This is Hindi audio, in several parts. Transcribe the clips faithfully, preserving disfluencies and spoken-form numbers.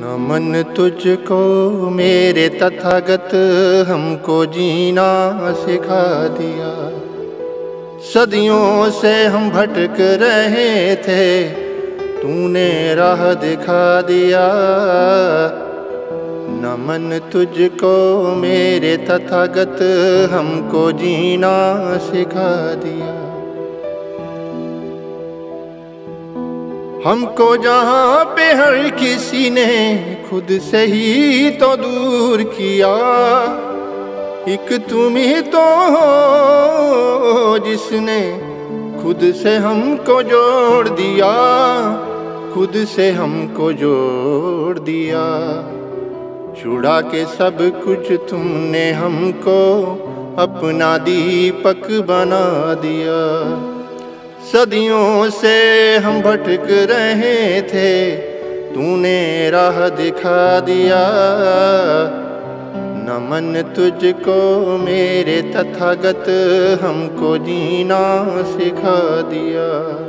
नमन तुझको मेरे तथागत, हमको जीना सिखा दिया। सदियों से हम भटक रहे थे, तूने राह दिखा दिया। नमन तुझको मेरे तथागत, हमको जीना सिखा दिया। हमको जहाँ पे हर किसी ने खुद से ही तो दूर किया, एक तुम ही तो हो जिसने खुद से हमको जोड़ दिया, खुद से हमको जोड़ दिया। छुड़ा के सब कुछ तुमने हमको अपना दीपक बना दिया। सदियों से हम भटक रहे थे, तूने राह दिखा दिया। नमन तुझको मेरे तथागत, हमको जीना सिखा दिया।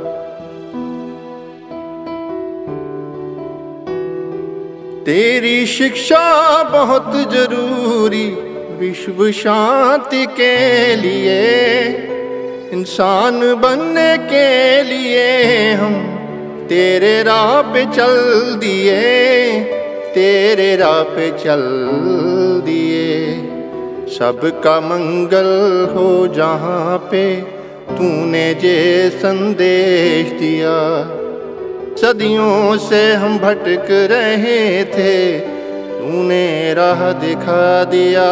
तेरी शिक्षा बहुत जरूरी विश्व शांति के लिए, इंसान बनने के लिए हम तेरे राह पे चल दिए, तेरे राह पे चल दिए। सबका मंगल हो जहाँ पे तूने जे संदेश दिया। सदियों से हम भटक रहे थे, तूने राह दिखा दिया।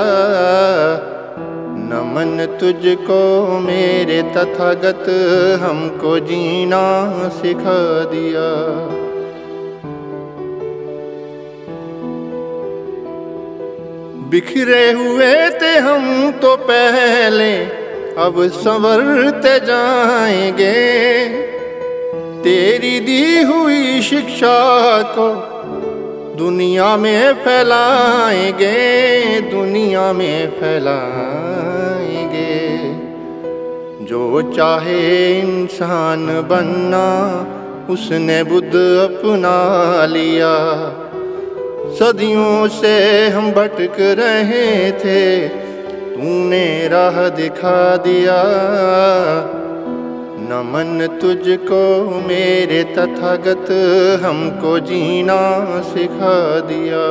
नमन तुझको मेरे तथागत, हमको जीना सिखा दिया। बिखरे हुए थे हम तो पहले, अब संवरते जाएंगे। तेरी दी हुई शिक्षा को दुनिया में फैलाएंगे, दुनिया में फैलाएंगे। जो चाहे इंसान बनना, उसने बुद्ध अपना लिया। सदियों से हम भटक रहे थे, तूने राह दिखा दिया। नमन तुझको मेरे तथागत, हमको जीना सिखा दिया।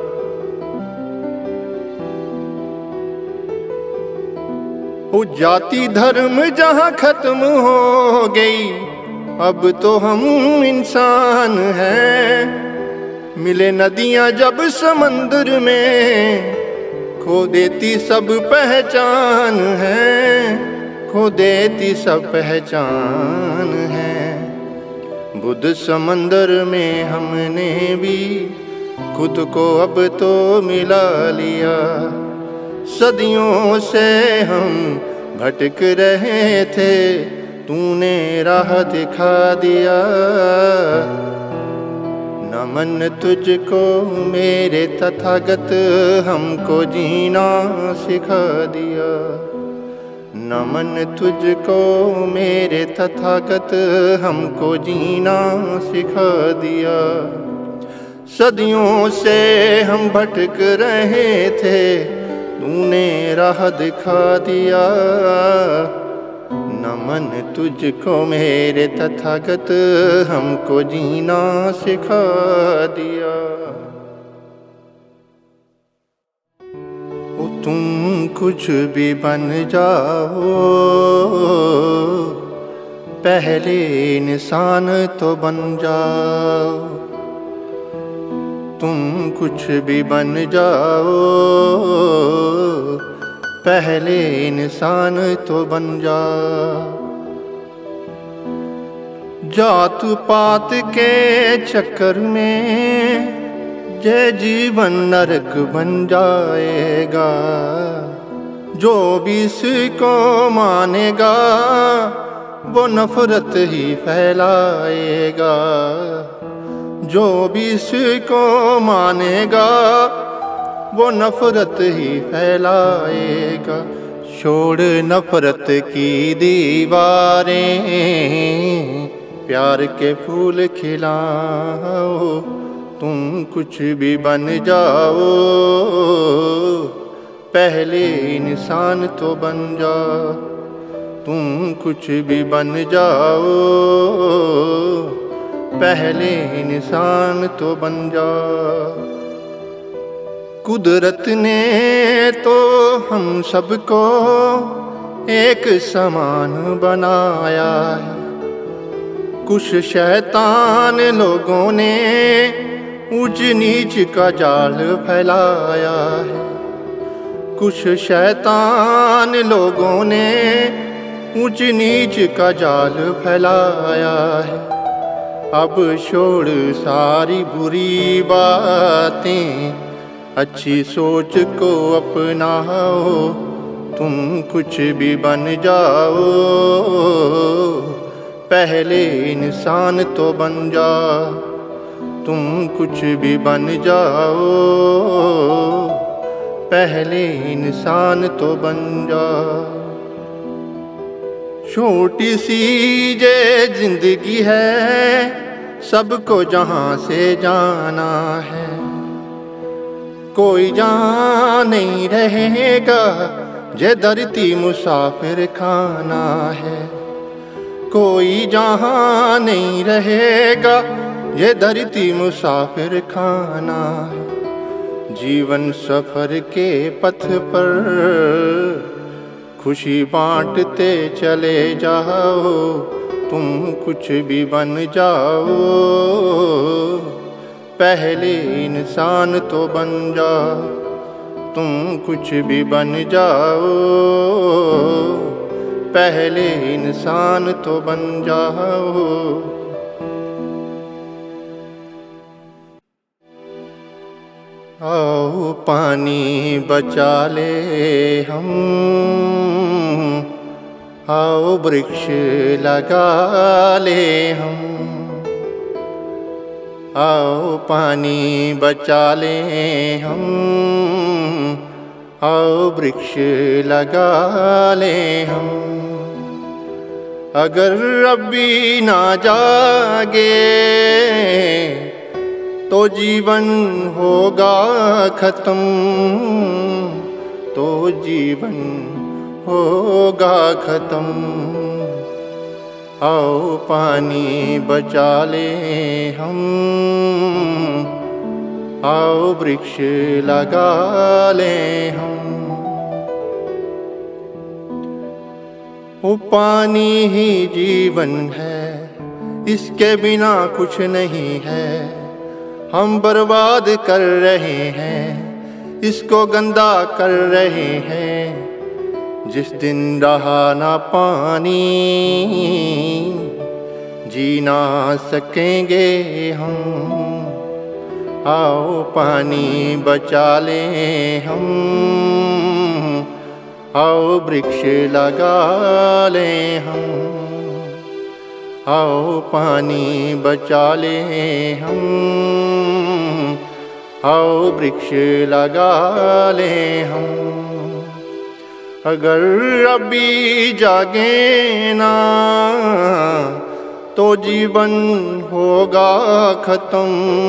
वो जाति धर्म जहाँ खत्म हो गई, अब तो हम इंसान हैं। मिले नदियाँ जब समंदर में, खो देती सब पहचान है, खो देती सब पहचान है। बुद्ध समंदर में हमने भी खुद को अब तो मिला लिया। सदियों से हम भटक रहे थे, तूने राह दिखा दिया। नमन तुझको मेरे तथागत, हमको जीना सिखा दिया। नमन तुझको मेरे तथागत, हमको जीना सिखा दिया। सदियों से हम भटक रहे थे, तूने राह दिखा दिया। नमन तुझको मेरे तथागत, हमको जीना सिखा दिया। तुम कुछ भी बन जाओ, पहले इंसान तो बन जाओ। तुम कुछ भी बन जाओ, पहले इंसान तो बन जाओ। जात पात के चक्कर में ये जीवन नरक बन जाएगा। जो भी इसको मानेगा, वो नफरत ही फैलाएगा। जो भी इसको मानेगा, वो नफरत ही फैलाएगा। छोड़ नफरत की दीवारें, प्यार के फूल खिलाओ। तुम कुछ भी बन जाओ, पहले इंसान तो बन जाओ। तुम कुछ भी बन जाओ, पहले इंसान तो बन जाओ। कुदरत ने तो हम सबको एक समान बनाया है। कुछ शैतान लोगों ने ऊंच नीच का जाल फैलाया है। कुछ शैतान लोगों ने ऊंच नीच का जाल फैलाया है। अब छोड़ सारी बुरी बातें, अच्छी सोच को अपनाओ। तुम कुछ भी बन जाओ, पहले इंसान तो बन जाओ। तुम कुछ भी बन जाओ, पहले इंसान तो बन जाओ। छोटी सी ये जिंदगी है, सबको जहां से जाना है। कोई जान नहीं रहेगा, ये धरती मुसाफिर खाना है। कोई जहां नहीं रहेगा, ये धरती मुसाफिर खाना है। जीवन सफर के पथ पर खुशी बांटते चले जाओ। तुम कुछ भी बन जाओ, पहले इंसान तो बन जाओ। तुम कुछ भी बन जाओ, पहले इंसान तो बन जाओ। आओ पानी बचा ले हम, आओ वृक्ष लगा ले हम। आओ पानी बचा ले हम, आओ वृक्ष लगा ले हम। अगर रब्बी ना जागे तो जीवन होगा खत्म, तो जीवन होगा खत्म। आओ पानी बचा ले हम, आओ वृक्ष लगा ले हम। वो पानी ही जीवन है, इसके बिना कुछ नहीं है। हम बर्बाद कर रहे हैं, इसको गंदा कर रहे हैं। जिस दिन रहा ना पानी, जी ना सकेंगे हम। आओ पानी बचा ले हम, आओ वृक्ष लगा ले हम। आओ पानी बचा ले हम, आओ वृक्ष लगा ले हम। अगर अभी जागे ना तो जीवन होगा खत्म,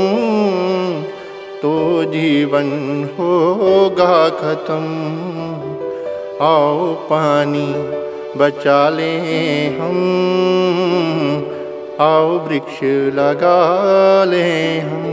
तो जीवन होगा खत्म। आओ पानी बचा ले हम, आओ वृक्ष लगा ले हम।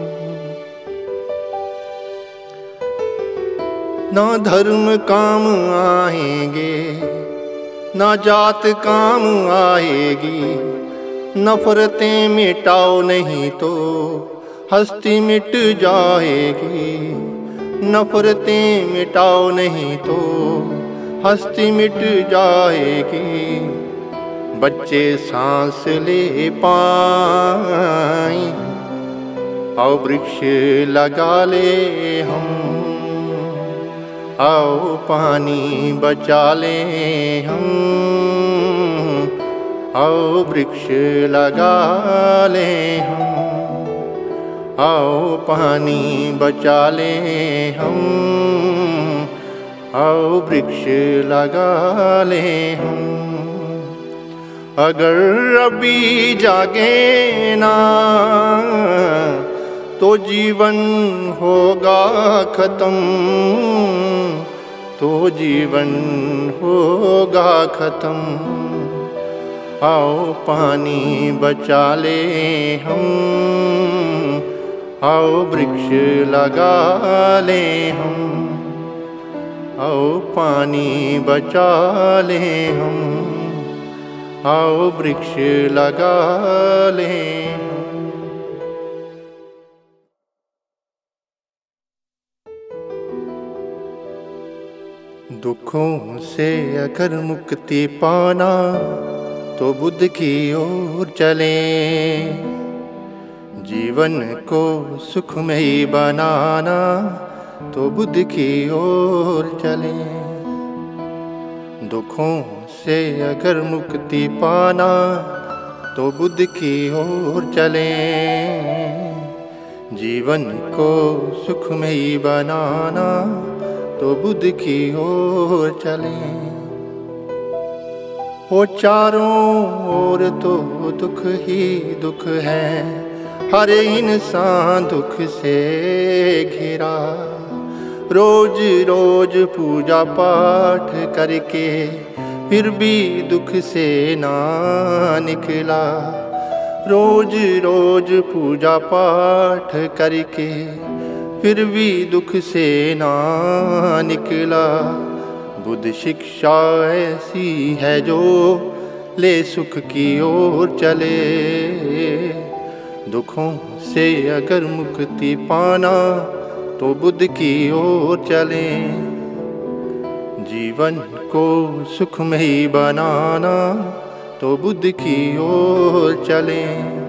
ना धर्म काम आएंगे, ना जात काम आएगी। नफरतें मिटाओ नहीं तो हस्ती मिट जाएगी। नफरतें मिटाओ नहीं तो हस्ती मिट जाएगी। बच्चे सांस ले पाएं, आओ वृक्ष लगा ले हम। आओ पानी बचा ले हम, आओ वृक्ष लगा ले हम। आओ पानी बचा ले हम, आओ वृक्ष लगा ले हम। अगर अभी जागे ना तो जीवन होगा खत्म, तो जीवन होगा खत्म। आओ पानी बचा ले हम, आओ वृक्ष लगा ले हम, आओ पानी बचा ले हम, आओ वृक्ष लगा ले। दुखों से अगर मुक्ति पाना तो बुद्ध की ओर चले, जीवन को सुखमयी बनाना तो बुद्ध की ओर चले। दुखों से अगर मुक्ति पाना तो बुद्ध की ओर चले, जीवन को सुखमयी बनाना तो बुद्ध की ओर चले। वो चारों ओर तो दुख ही दुख है, हर इंसान दुख से घिरा। रोज रोज पूजा पाठ करके फिर भी दुख से ना निकला। रोज रोज पूजा पाठ करके फिर भी दुख से ना निकला। बुद्ध शिक्षा ऐसी है जो ले सुख की ओर चले, दुखों से अगर मुक्ति पाना तो बुद्ध की ओर चले, जीवन को सुखमयी बनाना तो बुद्ध की ओर चले।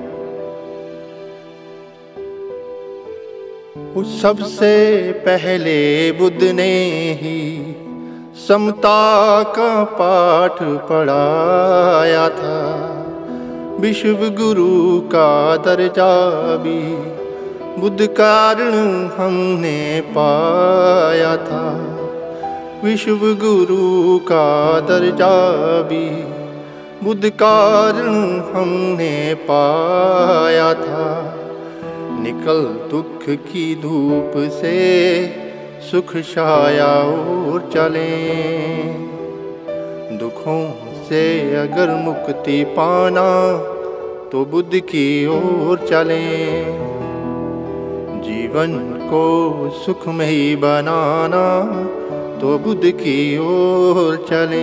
उस सबसे पहले बुद्ध ने ही समता का पाठ पढ़ाया था। विश्व गुरु का दर्जा भी बुद्ध कारण हमने पाया था। विश्व गुरु का दर्जा भी बुद्ध कारण हमने पाया था। निकल दुख की धूप से सुख छाया और चले, दुखों से अगर मुक्ति पाना तो बुद्ध की ओर चले, जीवन को सुखमयी बनाना तो बुद्ध की ओर चले।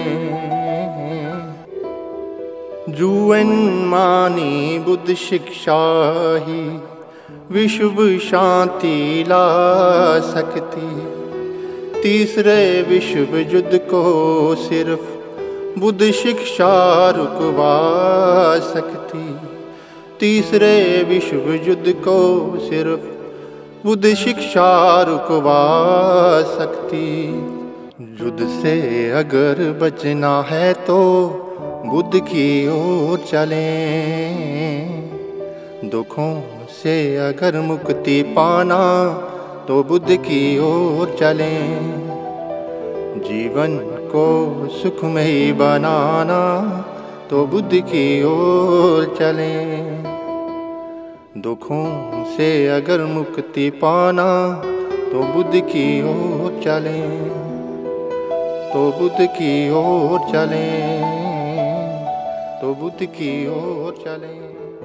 जुएन मानी बुद्ध शिक्षा ही विश्व शांति ला सकती। तीसरे विश्व युद्ध को सिर्फ बुद्ध शिक्षा रुकवा सकती। तीसरे विश्व युद्ध को सिर्फ बुद्ध शिक्षा रुकवा सकती। युद्ध से अगर बचना है तो बुद्ध की ओर चलें। दुखों से अगर मुक्ति पाना तो बुद्ध की ओर चलें। जीवन को सुखमयी बनाना तो बुद्ध की ओर चलें। दुखों से अगर मुक्ति पाना तो बुद्ध की ओर चलें, तो बुद्ध की ओर चलें, तो बुद्ध की ओर चलें।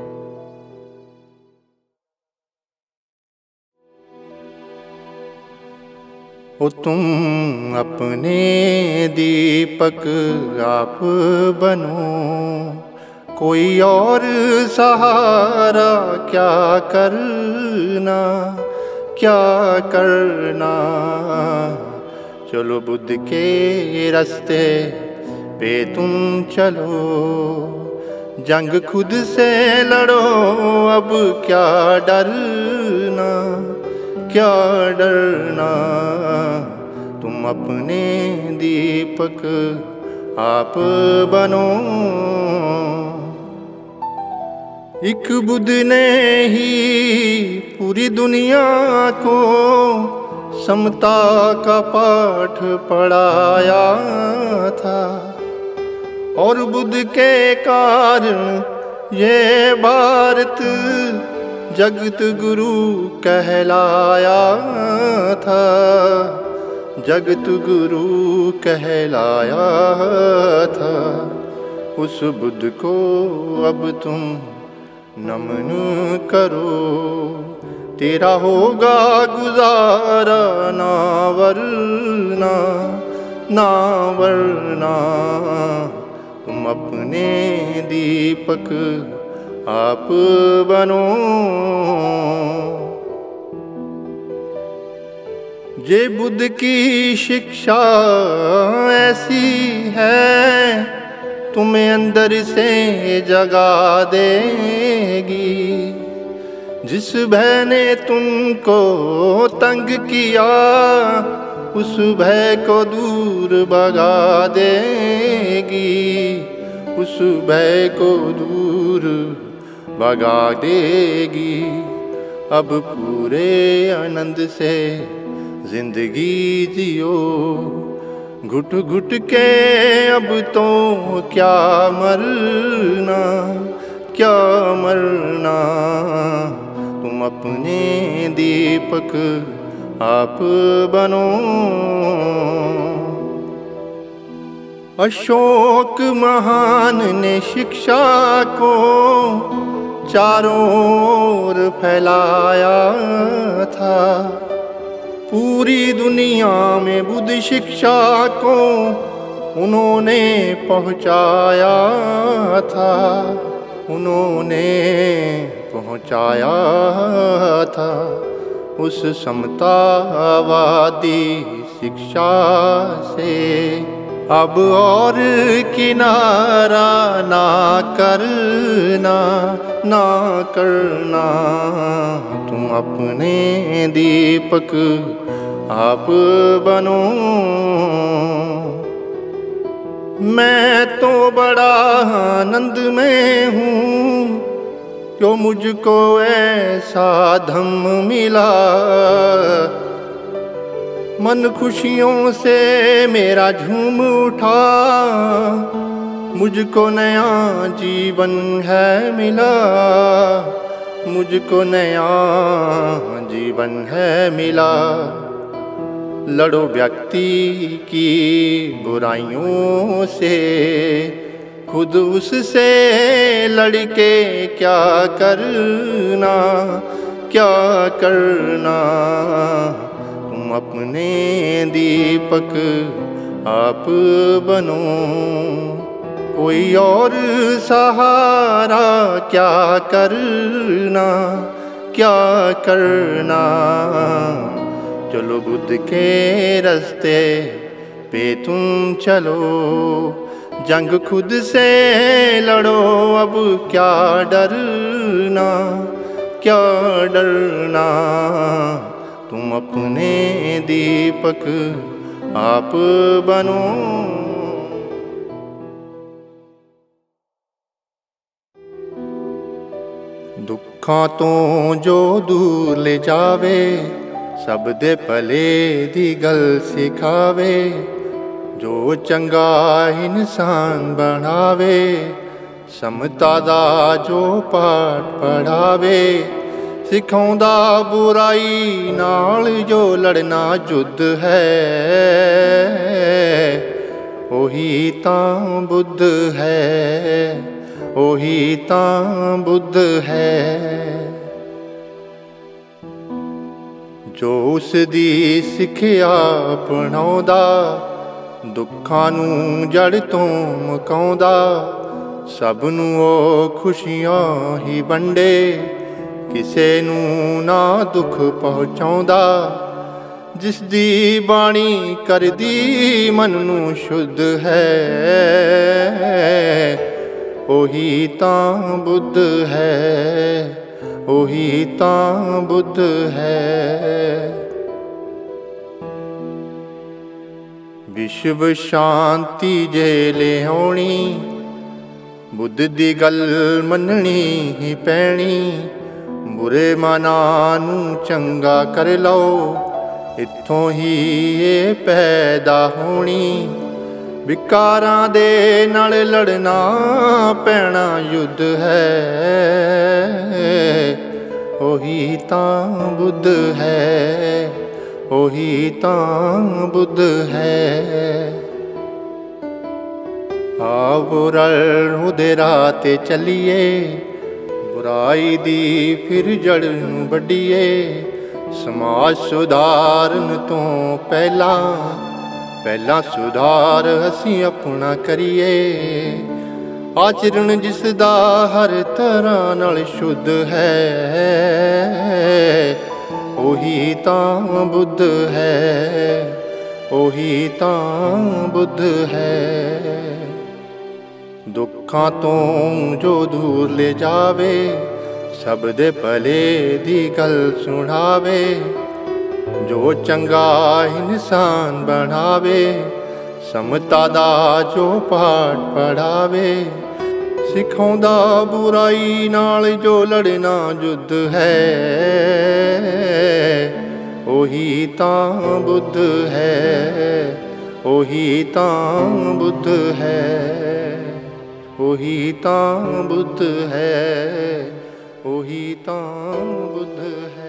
ओ तुम अपने दीपक आप बनो, कोई और सहारा क्या करना, क्या करना। चलो बुद्ध के रास्ते पे तुम चलो, जंग खुद से लड़ो, अब क्या डरना, क्या डरना। तुम अपने दीपक आप बनो। एक बुद्ध ने ही पूरी दुनिया को समता का पाठ पढ़ाया था, और बुद्ध के कारण ये भारत जगत गुरु कहलाया था, जगत गुरु कहलाया था। उस बुद्ध को अब तुम नमन करो, तेरा होगा गुजारा ना वरना, ना वरना। तुम अपने दीपक आप बनो। जे बुद्ध की शिक्षा ऐसी है, तुम्हें अंदर से जगा देगी। जिस भय ने तुमको तंग किया, उस भय को दूर भगा देगी, उस भय को दूर भगा देगी। अब पूरे आनंद से जिंदगी जियो, घुट घुट के अब तो क्या मरना, क्या मरना। तुम अपने दीपक आप बनो। अशोक महान ने शिक्षा को चारों ओर फैलाया था। पूरी दुनिया में बुद्ध शिक्षा को उन्होंने पहुंचाया था, उन्होंने पहुंचाया था। उस समतावादी शिक्षा से अब और किनारा ना करना, ना करना। तुम अपने दीपक आप बनो। मैं तो बड़ा आनंद में हूँ, क्यों मुझको ऐसा धम्म मिला। मन खुशियों से मेरा झूम उठा, मुझको नया जीवन है मिला, मुझको नया जीवन है मिला। लड़ो व्यक्ति की बुराइयों से, खुद उससे लड़के क्या करना, क्या करना। तुम अपने दीपक आप बनो। कोई और सहारा क्या करना, क्या करना। चलो बुद्ध के रास्ते पे तुम चलो, जंग खुद से लड़ो। अब क्या डरना, क्या डरना। तुम अपने दीपक आप बनो। दुखों तो जो दूर ले जावे, सब दे भले दी गल सिखावे। जो चंगा इंसान बनावे, समता दा जो पाठ पढ़ावे। सिखाउंदा बुराई नाल जो लड़ना जुद्ध है, ओही तां बुद्ध है, ओही तां बुद्ध है। जो उस दी सिखिया अपनाउंदा, दुखां नूं जड़ तों मुकाउंदा। सब नूं ओ खुशियां ही वंडे, किसे नूं ना दुख पहुँचाउंदा। जिस दी बाणी करदी मन नूं शुद्ध है, ओही तां बुद्ध है, ओही तां बुद्ध है। विश्व शांति जे लियाउणी, बुद्ध दी गल मननी ही पैणी। बुरे मना नूं चंगा कर लो, इत्थों ही ये पैदा होनी। विकारां दे नाल लड़ना पैना युद्ध है, ओही तां बुद्ध है, ओही तां बुद्ध है। आओ रल उहदे राह ते चलीए, बुराई दी फिर जड़ नूं वड्डीए। समाज सुधारन तो पहला पहला सुधार असीं अपना करिए। आचरण जिसदा हर तरह नाल शुद्ध है, ओही तां बुद्ध है, ओही तां बुद्ध है। दुखां तो जो दूर ले जावे, सब दे भले दी गल सुनावे। जो चंगा इंसान बनावे, समता दा जो पाठ पढ़ावे। सिखाउंदा बुराई नाल जो लड़ना जुद्ध है, ओही तां बुद्ध है, ओही तां बुद्ध है, ओही तां बुद्ध है, ओही तां बुद्ध है।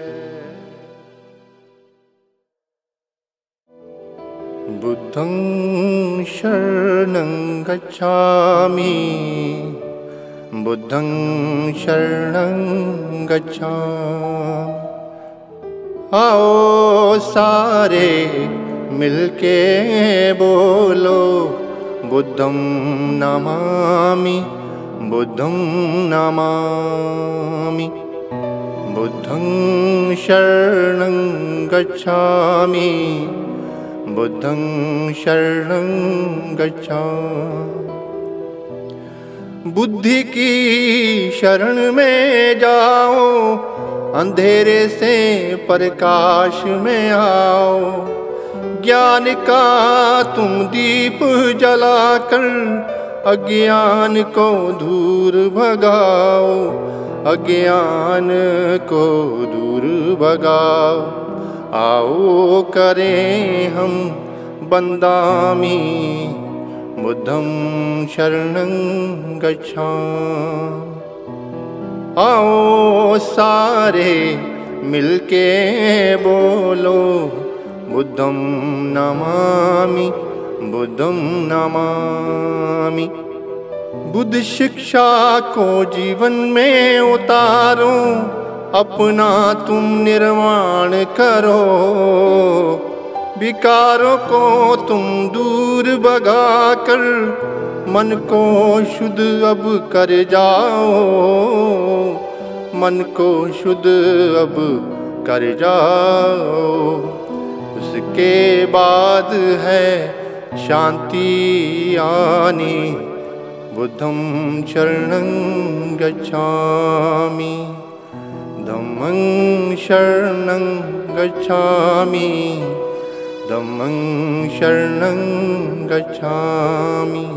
बुद्धं शरणं गच्छामि, बुद्धं शरणं गच्छामि। आओ सारे मिलके बोलो, बुद्धं नमामि, बुद्धं नमामि। बुद्धं शरणं गच्छामि, बुद्धं शरणं गच्छामि। बुद्धि की शरण में जाओ, अंधेरे से प्रकाश में आओ। ज्ञान का तुम दीप जलाकर अज्ञान को दूर भगाओ, अज्ञान को दूर भगाओ। आओ करें हम बंदामी, बुद्धं शरणं गच्छामि। आओ सारे मिलके बोलो, बुद्धं नमामि, बुद्धं नमामि। बुद्ध शिक्षा को जीवन में उतारो, अपना तुम निर्माण करो। विकारों को तुम दूर भगाकर मन को शुद्ध अब कर जाओ, मन को शुद्ध अब कर जाओ। उसके बाद है शांति आनी, बुद्धं शरणं गच्छामि, धम्मं शरणं गच्छामि, धम्मं शरणं गच्छामि।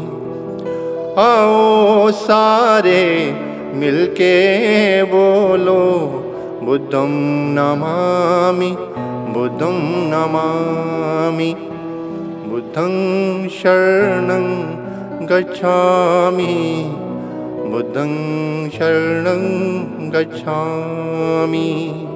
आओ सारे मिलके बोलो, बुद्धं नमामि, बुद्धं नमामि। बुद्धं शरणं गच्छामि, बुद्धं शरणं गच्छामि।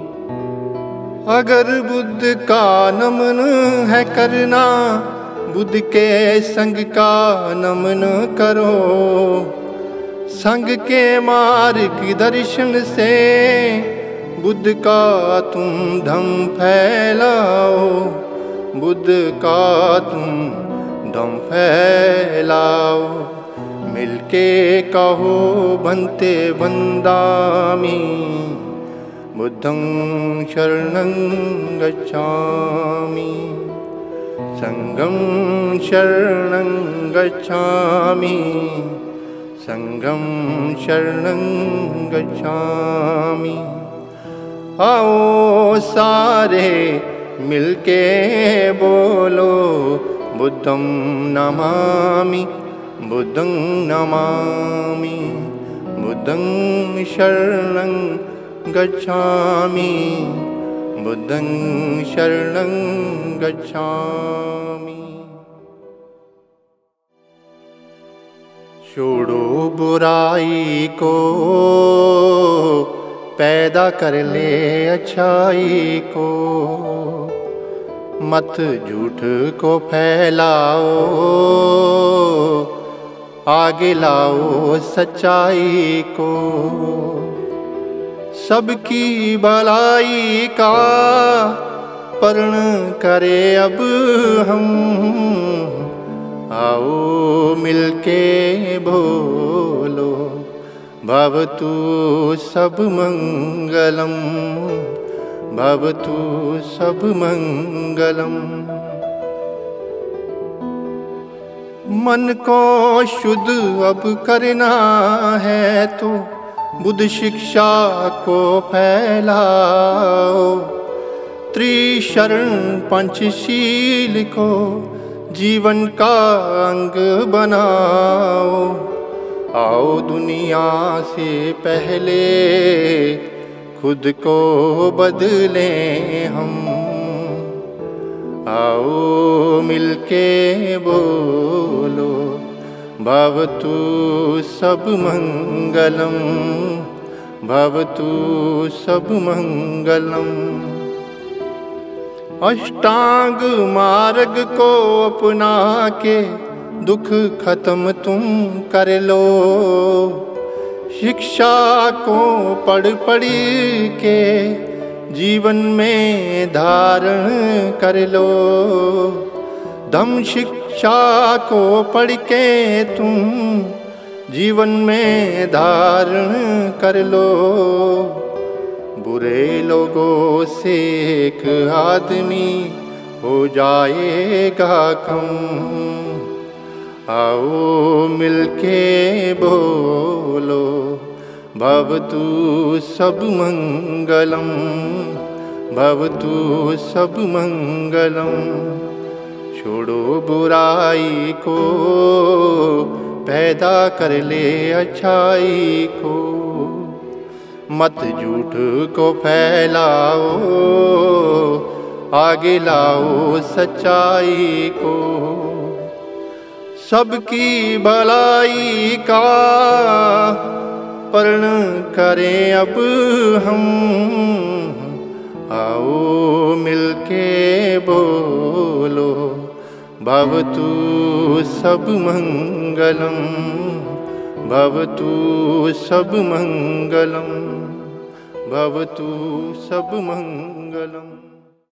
अगर बुद्ध का नमन है करना, बुद्ध के संग का नमन करो। संग के मार्ग दर्शन से बुद्ध का तुम धम्म फैलाओ, बुद्ध का तुम धम्म फैलाओ। मिलके कहो बंते बंदामी, बुद्धं शरणं गच्छामि, संघं शरणं गच्छामि, संघं शरणं गच्छामि। आओ सारे मिलके बोलो, बुद्धं नमामि, बुद्धं नमामि। बुद्धं शरणं गच्छामि, बुद्धं शरणं गच्छामि। छोड़ो बुराई को, पैदा कर ले अच्छाई को, मत झूठ को फैलाओ, आगे लाओ सच्चाई को। सबकी भलाई का पर्ण करे अब हम, आओ मिलके बोलो भवतु सब मंगलम, भवतु सब मंगलम। मन को शुद्ध अब करना है तो बुद्ध शिक्षा को फैलाओ, त्रिशरण पंचशील को जीवन का अंग बनाओ। आओ दुनिया से पहले खुद को बदलें हम, आओ मिलके बोलो भवतु सब मंगलम, भवतु सब मंगलम। अष्टांग मार्ग को अपना के दुख खत्म तुम कर लो, शिक्षा को पढ़ पढ़ के जीवन में धारण कर लो। धम्म शिक्षा को पढ़ के तुम जीवन में धारण कर लो। बुरे लोगों से एक आदमी हो जाएगा कम, आओ मिलके बोलो भवतु सब मंगलम, भवतु सब मंगलम। छोड़ो बुराई को पैदा कर ले अच्छाई को, मत झूठ को फैलाओ, आगे लाओ सच्चाई को। सबकी भलाई का पर्ण करें अब हम, आओ मिलके बोलो भवतु सब मंगलम, भवतु सब मंगलम, भवतु सब मंगलम।